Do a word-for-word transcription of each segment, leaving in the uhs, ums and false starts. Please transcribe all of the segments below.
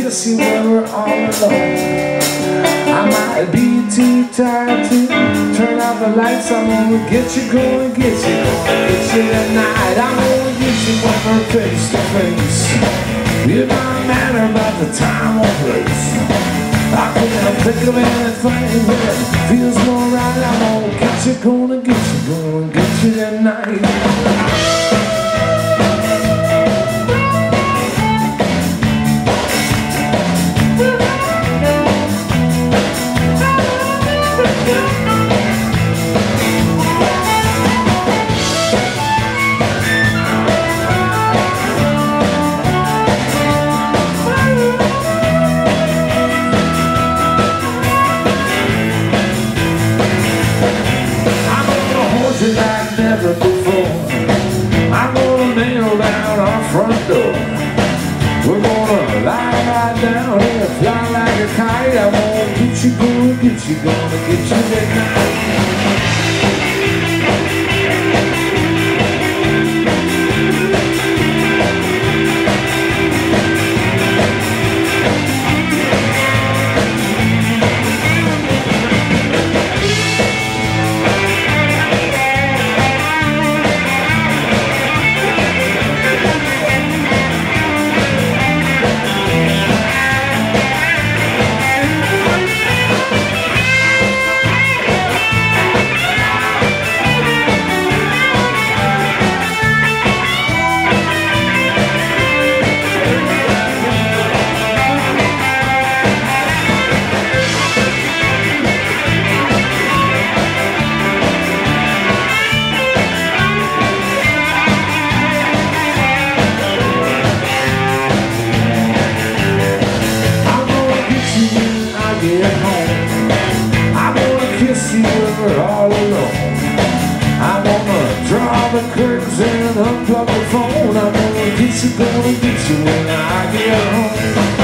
kiss you when we're all alone. I might be too tired to turn out the lights. I'm gonna get you, gonna get you, gonna get you tonight. I'm gonna get you when we're face to face. It don't matter about the time or place. I can't think of anything that feels more right. I'm gonna get you, gonna get you, gonna get you tonight. Like never before, I'm gonna nail down our front door. We're gonna lie right down here, fly like a kite. I'm gonna get you, gonna get you, gonna get you that night. We're all alone. I wanna draw the curtains and unplug the phone. I'm gonna get you, gonna get you when I get home.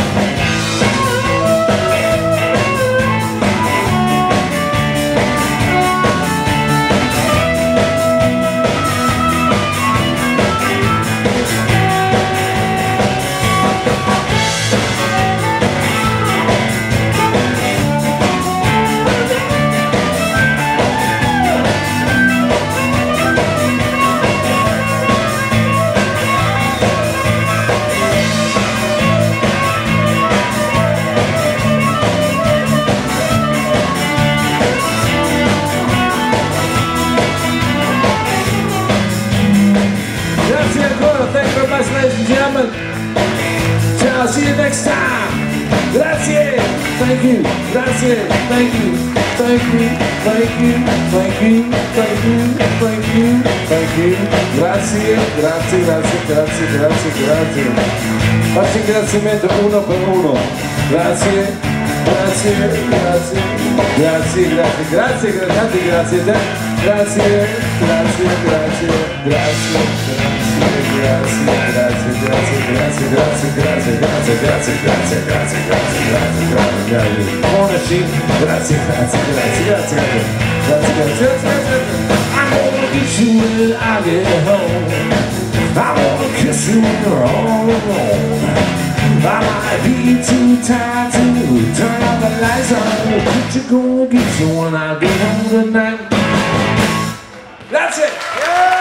Thank you very much, ladies and gentlemen. I'll see you next time. Grazie. Thank you. Grazie. Thank you. Thank you. Thank you. Thank you. Thank you. Thank you. Thank you. Grazie. Grazie. Grazie. Grazie. Grazie. Grazie. Faccio il ringraziamento uno per uno. Grazie. Grazie. Grazie. Grazie. Grazie. Grazie. Grazie. Grazie a te. Grazie. Grazie. Grazie. Grazie. Grazie, grazie, grazie, grazie, grazie, grazie, grazie, grazie, grazie, grazie, grazie, grazie, grazie, grazie. Buonaci, grazie, grazie, grazie, grazie, grazie, grazie, grazie. I'm gonna get you when I get home. I wanna kiss you when you're all alone. I might be too tired to turn out the lights on, but you're gonna get you when I get home tonight. That's it. Yeah.